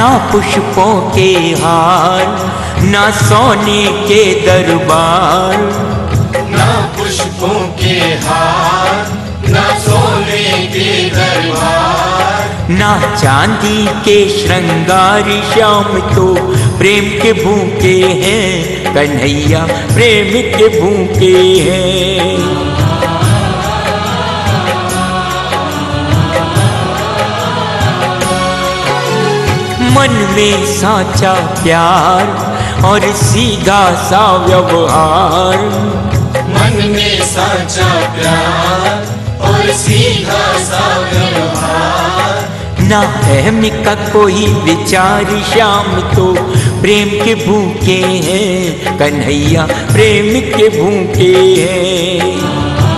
ना पुष्पों के हार, ना सोने के दरबार। ना पुष्पों के हार, ना सोने के दरबार। ना चांदी के श्रृंगार, श्याम तो प्रेम के भूखे हैं, कन्हैया प्रेम के भूखे हैं। मन में साचा प्यार और सीधा सा व्यवहार। मन में साचा प्यार और सीधा सा व्यवहार। ना अहम का कोई विचार, श्याम तो प्रेम के भूखे हैं, कन्हैया प्रेम के भूखे हैं।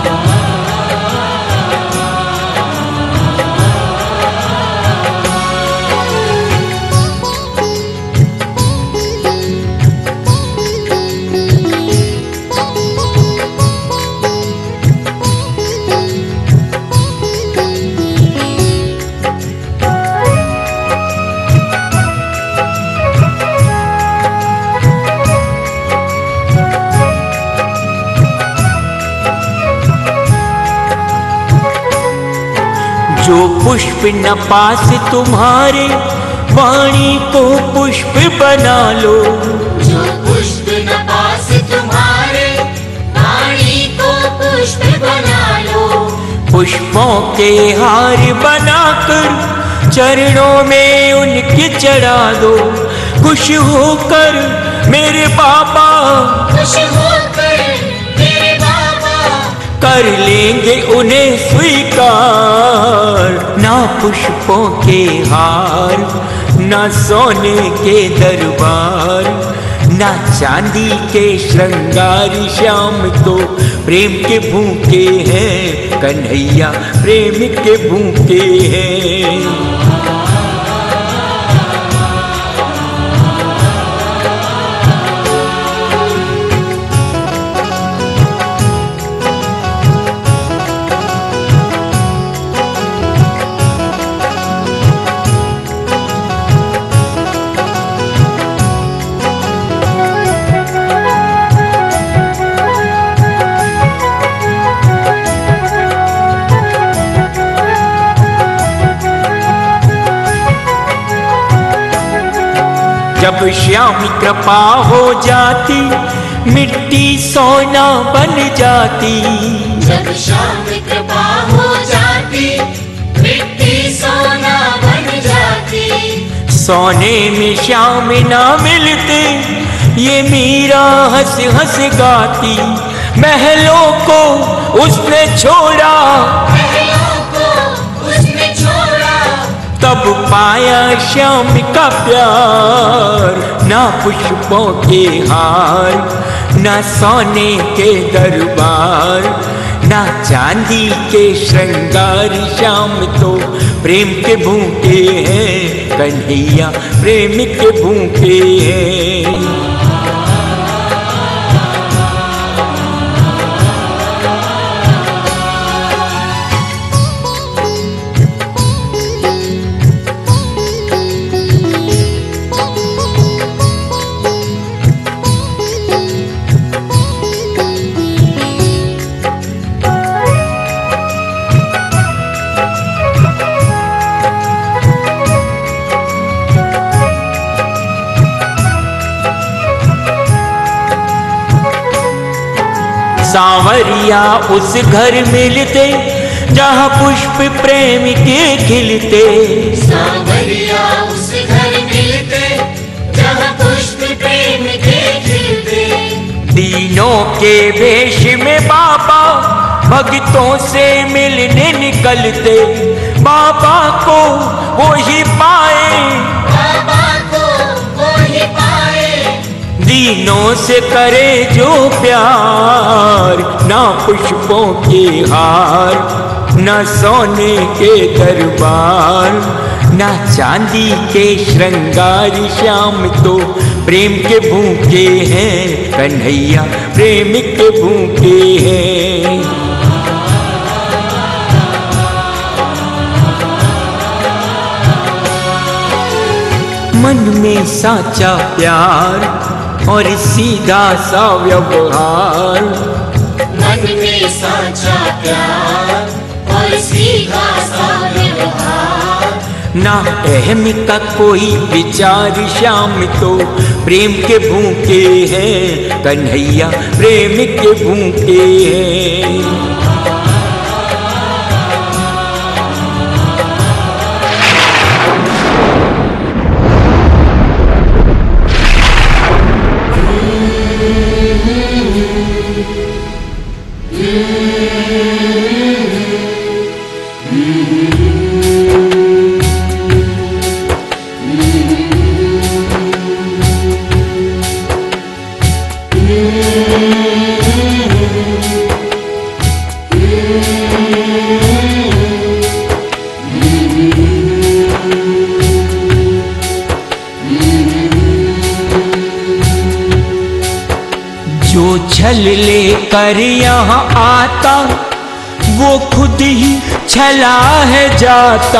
जो पुष्प न पास तुम्हारे, वाणी को पुष्प बना लो। जो पुष्प न पास तुम्हारे, वाणी को पुष्प बना लो। पुष्पों के हार बनाकर चरणों में उनके चढ़ा दो। खुश होकर मेरे बाबा, खुश होकर मेरे बाबा, कर लेंगे उन्हें स्वीकार। ना पुष्पों के हार, ना सोने के दरबार, ना चांदी के श्रृंगार, श्याम तो प्रेम के भूखे हैं, कन्हैया प्रेम के भूखे हैं। जब श्याम कृपा हो जाती, मिट्टी सोना बन जाती। जब श्याम कृपा हो जाती, मिट्टी सोना बन जाती। सोने में श्याम ना मिलते, ये मीरा हंस हंस गाती। महलों को उसने छोड़ा, तब पाया श्याम का प्यार। ना पुष्पों के हार, ना सोने के दरबार, ना चांदी के श्रृंगार, श्याम तो प्रेम के भूखे हैं, कन्हैया प्रेम के भूखे हैं। सांवरिया उस घर मिलते, जहाँ पुष्प प्रेम के खिलते। सांवरिया उस घर मिलते, जहाँ पुष्प प्रेम के खिलते। दीनों के वेश में बाबा भक्तों से मिलने निकलते। बाबा को वो ही पाए, बाबा को वो ही पाए। दीनों से करे जो प्यार। ना पुष्पों के हार, ना सोने के दरबार, ना चांदी के श्रृंगार, श्याम तो प्रेम के भूखे हैं, कन्हैया प्रेम के भूखे हैं। मन में साचा प्यार और सीधा सा व्यवहार। मन में साचा प्यार और सीधा सा व्यवहार। ना अहम का कोई विचार, श्याम तो प्रेम के भूखे हैं, कन्हैया प्रेम के भूखे हैं। जो छल लेकर यहाँ आता वो खुद ही छला है जाता।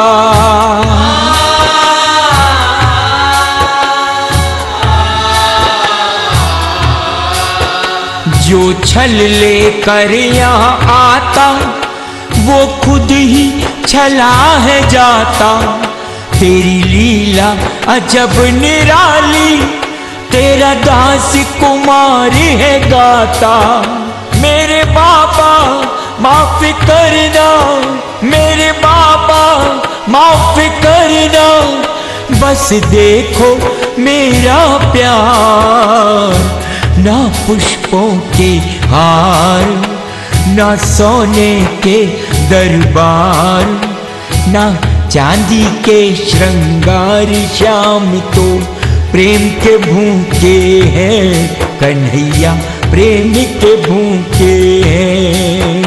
जो छल लेकर यहाँ आता वो खुद ही छला है जाता। तेरी लीला अजब निराली, तेरा दास कुमार है गाता। मेरे बाबा माफ करना, मेरे बाबा माफ करना, बस देखो मेरा प्यार। ना पुष्पों के हार, ना सोने के दरबार, ना चांदी के श्रृंगार, श्याम तो प्रेम के भूखे हैं, कन्हैया प्रेम के भूखे हैं।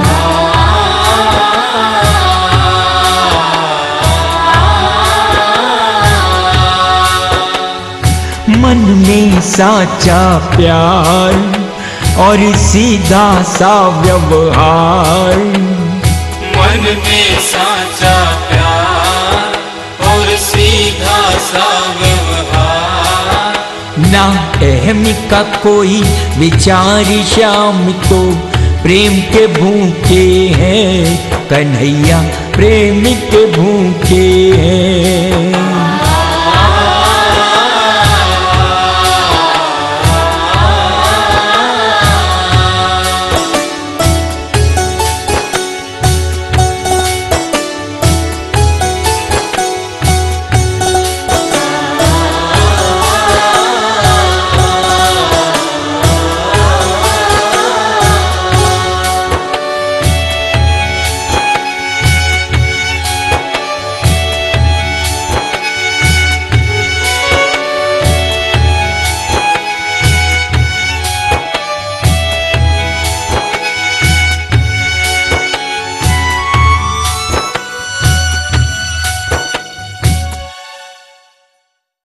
मन में साचा प्यार और सीधा सा व्यवहार। मन में साचा प्यार और सीधा सा व्यवहार। ना अहम का कोई विचार, श्याम तो प्रेम के भूखे हैं, कन्हैया प्रेम के भूखे हैं।